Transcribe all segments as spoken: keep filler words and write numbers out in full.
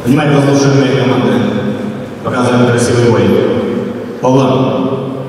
Внимание, послушаем команды. Показываем красивый бой. Павлов.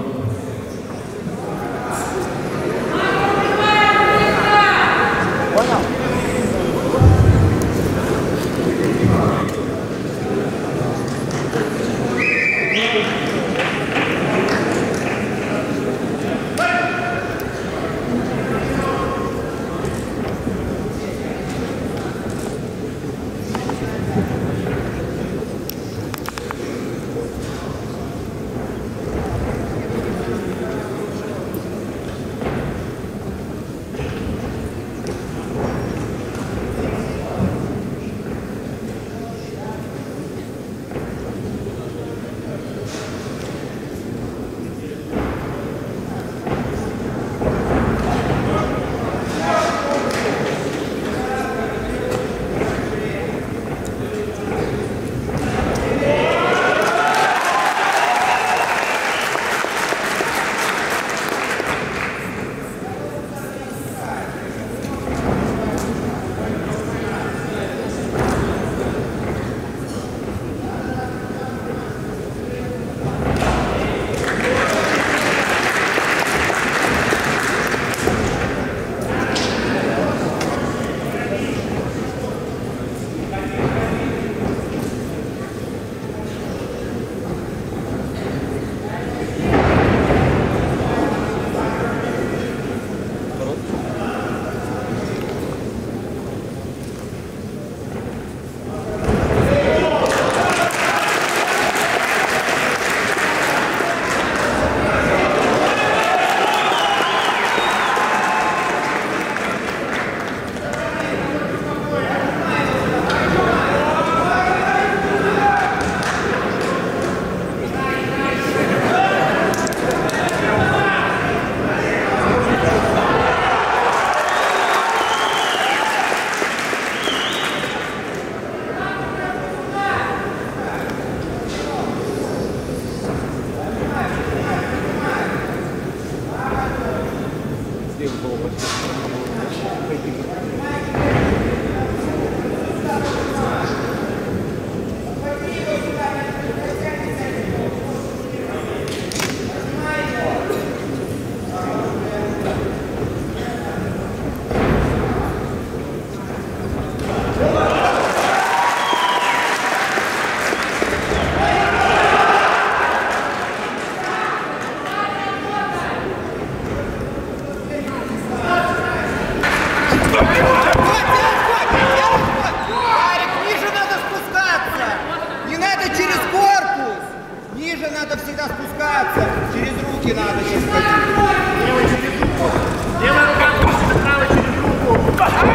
Надо всегда спускаться, через руки надо сейчас ходить. Левой через руку, левая рука опустится, правой через руку.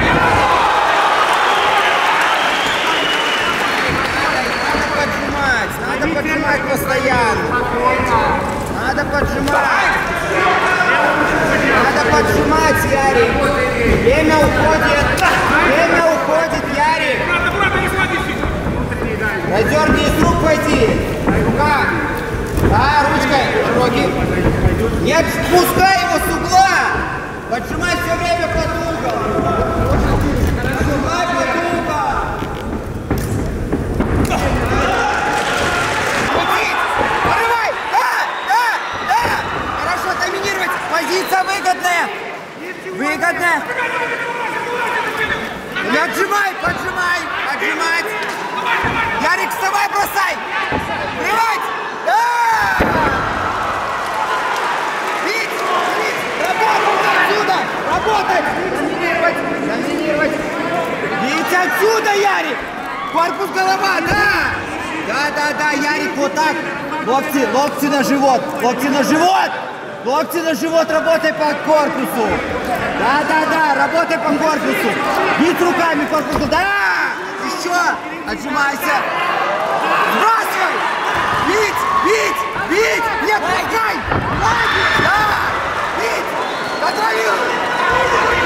Надо поджимать, надо поджимать постоянно. Надо поджимать. Надо поджимать, Ярик. Время уходит, время уходит, Ярик. Надерни из рук пойти. Рука. Да, ручкой, широкий. Нет, спускай его с угла. Поджимай все время под угол. Поджимай под угол. Крутить. Порывай. Да, да, да. Хорошо, доминировать. Позиция выгодная. Выгодная. Не отжимай, поджимай. Поджимать. Ярик, вставай, бросай. Плевать. Да! Бить! Бить! Работать отсюда! Работать! Доминировать! Доминировать! Бить отсюда, Ярик! Корпус, голова, да! Да, да, да, Ярик, вот так! Локти, локти на живот! Локти на живот! Локти на живот, работай по корпусу! Да, да, да, работай по корпусу! Бить руками корпусу, да! Еще! Отжимайся! Сбрасывай! Бить! Бить! Бить! Нет, пускай! Да! Бить! Контролируй!